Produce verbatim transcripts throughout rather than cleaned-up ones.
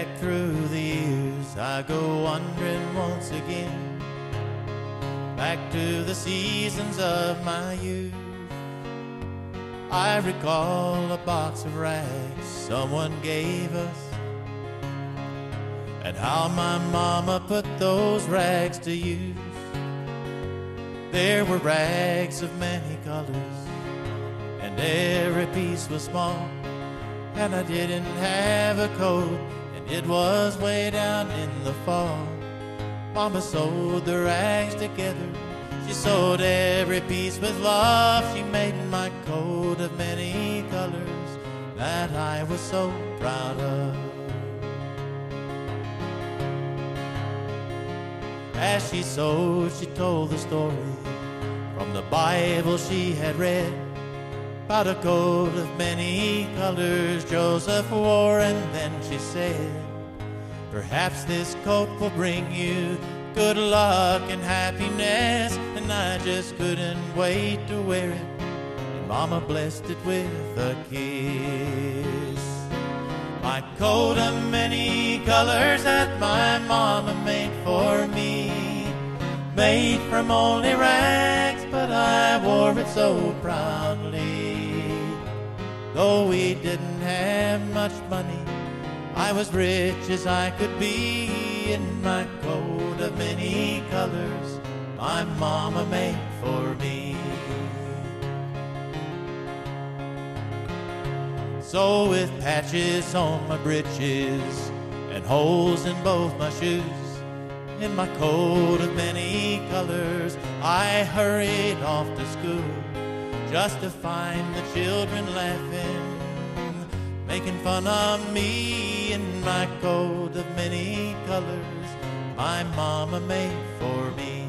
through the years, I go wandering once again, back to the seasons of my youth. I recall a box of rags someone gave us, and how my mama put those rags to use. There were rags of many colors, and every piece was small, and I didn't have a coat, and it was way down in the fall. Mama sewed the rags together, she sewed every piece with love. She made my coat of many colors that I was so proud of. As she sewed, she told the story from the Bible she had read, about a coat of many colors Joseph wore. And then she said, perhaps this coat will bring you good luck and happiness. And I just couldn't wait to wear it, and Mama blessed it with a kiss. My coat of many colors that my mama made for me, made from only rags, but I wore it so proudly. Though we didn't have much money, I was rich as I could be in my coat of many colors my mama made for me. So with patches on my breeches and holes in both my shoes, in my coat of many colors I hurried off to school, just to find the children laughing, making fun of me in my coat of many colors my mama made for me.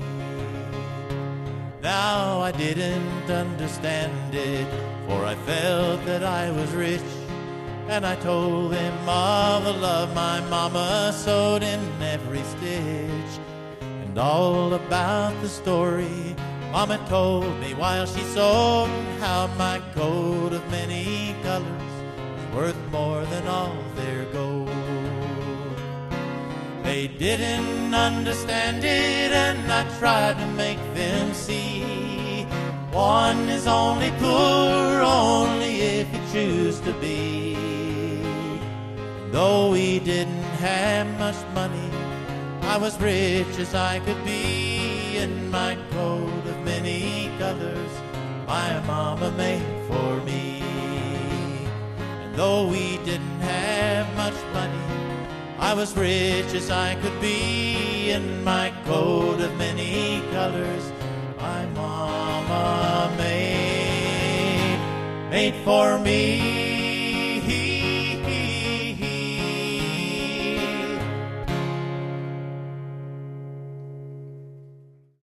Now I didn't understand it, for I felt that I was rich, and I told him of the love my mama sewed in every stitch, and all about the story Mama told me while she sewed, how my coat of many colors was worth more than all their gold. They didn't understand it, and I tried to make them see, one is only poor only if you choose to be. And though we didn't have much money, I was rich as I could be in my coat of many colors my mama made for me. And though we didn't have much money, I was rich as I could be in my coat of many colors my mama made, made for me.